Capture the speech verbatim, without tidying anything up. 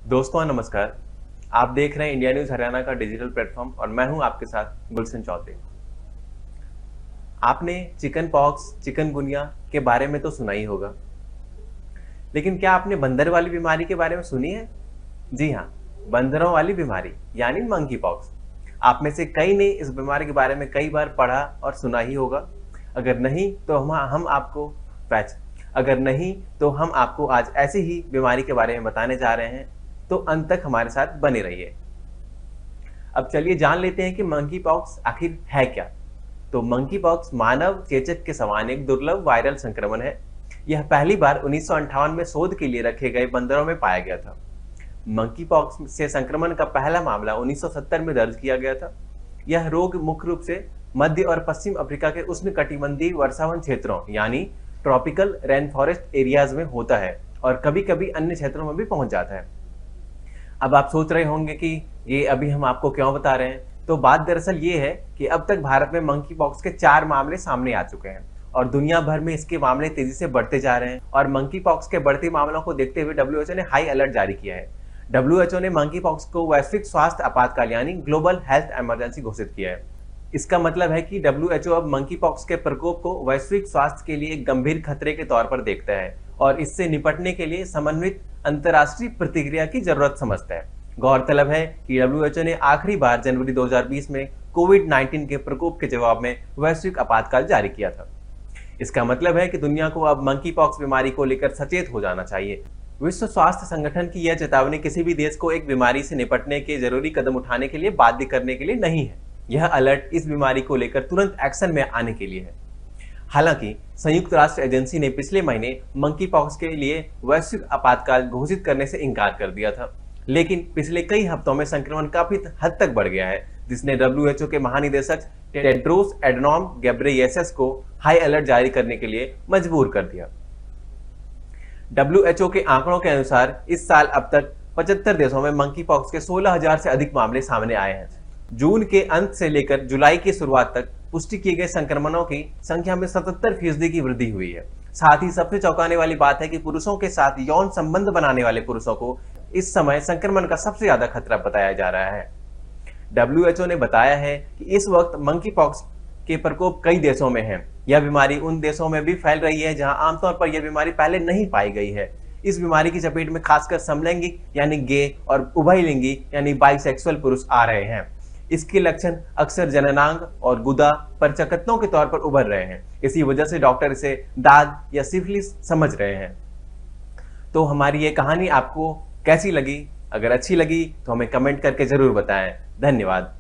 दोस्तों नमस्कार। आप देख रहे हैं इंडिया न्यूज हरियाणा का डिजिटल प्लेटफॉर्म और मैं हूं आपके साथ गुलशन चौधरी। आपने चिकन पॉक्स, चिकनगुनिया के बारे में तो सुना ही होगा, लेकिन क्या आपने बंदर वाली बीमारी के बारे में सुनी है? जी हाँ, बंदरों वाली बीमारी यानी मंकी पॉक्स। आप में से कई ने इस बीमारी के बारे में कई बार पढ़ा और सुना ही होगा। अगर नहीं तो हम हम आपको पैच अगर नहीं तो हम आपको आज ऐसी ही बीमारी के बारे में बताने जा रहे हैं, तो अंत तक हमारे साथ बने रहिए। अब चलिए जान लेते हैं कि मंकी पॉक्स आखिर है क्या। तो मंकी पॉक्स मानव चेचक के समान एक दुर्लभ वायरल संक्रमण है। यह पहली बार उन्नीस सौ अंठावन में शोध के लिए रखे गए बंदरों में पाया गया था। मंकी पॉक्स से संक्रमण का पहला मामला उन्नीस सौ सत्तर में दर्ज किया गया था। यह रोग मुख्य रूप से मध्य और पश्चिम अफ्रीका के उष्णकटिबंधीय वर्षावन क्षेत्रों यानी ट्रॉपिकल रेन फॉरेस्ट एरियाज में होता है और कभी कभी अन्य क्षेत्रों में भी पहुंच जाता है। अब आप सोच रहे होंगे कि ये अभी हम आपको क्यों बता रहे हैं। तो बात दरअसल ये है कि अब तक भारत में मंकी पॉक्स के चार मामले सामने आ चुके हैं और दुनिया भर में इसके मामले तेजी से बढ़ते जा रहे हैं। और मंकी पॉक्स के बढ़ते मामलों को देखते हुए डब्ल्यू एच ओ ने हाई अलर्ट जारी किया है। डब्ल्यू एच ओ ने मंकी पॉक्स को वैश्विक स्वास्थ्य आपातकाल यानी ग्लोबल हेल्थ इमरजेंसी घोषित किया है। इसका मतलब है कि डब्ल्यू एच ओ अब मंकी पॉक्स के प्रकोप को वैश्विक स्वास्थ्य के लिए एक गंभीर खतरे के तौर पर देखता है और इससे निपटने के लिए समन्वित अंतर्राष्ट्रीय प्रतिक्रिया की जरूरत समझता है। गौरतलब है कि डब्ल्यू एच ओ ने आखिरी बार जनवरी दो हज़ार बीस में कोविड नाइन्टीन के प्रकोप के जवाब में वैश्विक आपातकाल जारी किया था। इसका मतलब है कि दुनिया को अब मंकी पॉक्स बीमारी को लेकर सचेत हो जाना चाहिए। विश्व स्वास्थ्य संगठन की यह चेतावनी किसी भी देश को एक बीमारी से निपटने के जरूरी कदम उठाने के लिए बाध्य करने के लिए नहीं है। यह अलर्ट इस बीमारी को लेकर तुरंत एक्शन में आने के लिए है। हालांकि संयुक्त राष्ट्र एजेंसी ने पिछले महीने मंकी पॉक्स के लिए वैश्विक आपातकाल घोषित करने से इनकार कर दिया था, लेकिन पिछले कई हफ्तों में संक्रमण काफी हद तक बढ़ गया है, जिसने डब्ल्यू एच ओ के महानिदेशक टेड्रोस एडनॉम गेब्रेयेसस को हाई अलर्ट जारी करने के लिए मजबूर कर दिया। डब्ल्यू एच ओ के आंकड़ों के अनुसार इस साल अब तक पचहत्तर देशों में मंकी पॉक्स के सोलह हज़ार से अधिक मामले सामने आए हैं। जून के अंत से लेकर जुलाई की शुरुआत तक पुष्टि किए गए संक्रमणों की संख्या में सतहत्तर फीसदी की वृद्धि हुई है। साथ ही सबसे चौंकाने वाली बात है कि पुरुषों के साथ यौन संबंध बनाने वाले पुरुषों को इस समय संक्रमण का सबसे ज्यादा खतरा बताया जा रहा है। डब्ल्यू एच ओ ने बताया है कि इस वक्त मंकी पॉक्स के प्रकोप कई देशों में है। यह बीमारी उन देशों में भी फैल रही है जहां आमतौर पर यह बीमारी पहले नहीं पाई गई है। इस बीमारी की चपेट में खासकर समलैंगिक यानी गे और उभयलिंगी यानी बाइसेक्सुअल पुरुष आ रहे हैं। इसके लक्षण अक्सर जननांग और गुदा पर चकत्तों के तौर पर उभर रहे हैं। इसी वजह से डॉक्टर इसे दाद या सिफिलिस समझ रहे हैं। तो हमारी ये कहानी आपको कैसी लगी? अगर अच्छी लगी तो हमें कमेंट करके जरूर बताएं। धन्यवाद।